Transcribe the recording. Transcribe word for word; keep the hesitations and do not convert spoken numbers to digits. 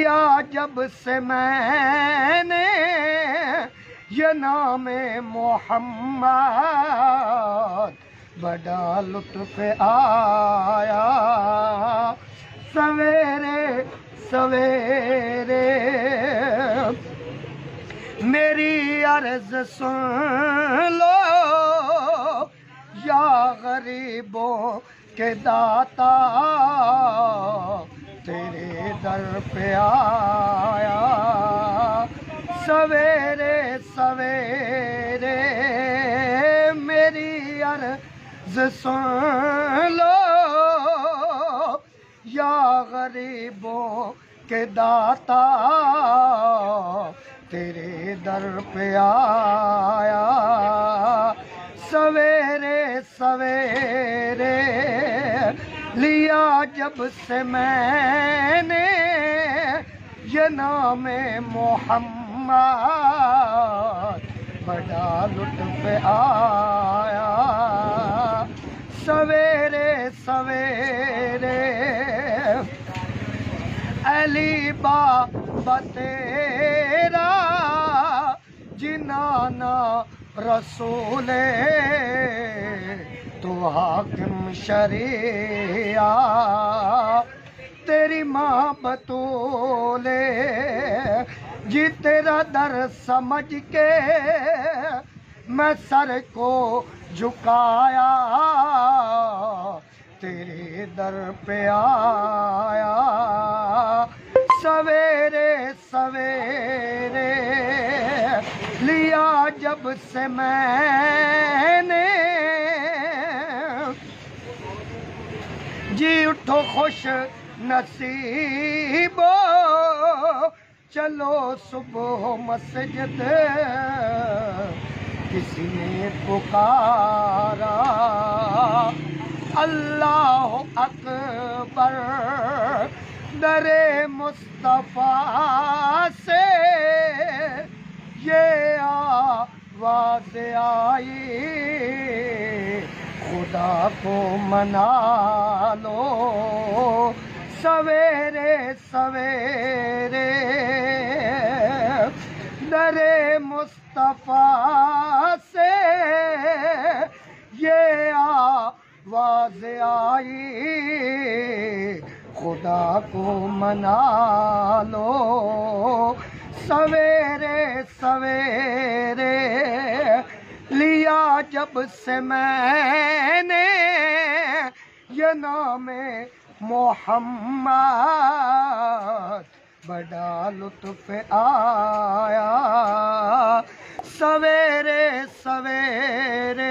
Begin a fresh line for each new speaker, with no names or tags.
لیا جب سے میں نے یہ نام محمد بڑا لطف آیا سویرے سویرے میری عرض سن لو یا غریبوں کے داتا تیرے در پہ آیا سویرے سویرے میری عرض سن لو یا غریبوں کے داتا تیرے در پہ آیا سویرے سویرے لیا جب سے میں نے یہ نام محمد بڑا لطف آیا سویرے سویرے علی بابا تیرا جنانا رسول تو حاکم شریعہ تیری ماں بطول جی تیرا در سمجھ کے میں سر کو جھکایا تیرے در پہ آیا سویرے سویرے لیا جب سے میں نے جی اٹھو خوش نصیبو چلو صبح مسجد کسی نے پکارا اللہ اکبر در مصطفیٰ سے یہ آواز آئی خدا کو منا لو سویرے سویرے در مصطفیٰ سے یہ آواز آئی خدا کو منا لو سویرے سویرے لیا جب سے میں نے یہ نام محمد بڑا لطف آیا سویرے سویرے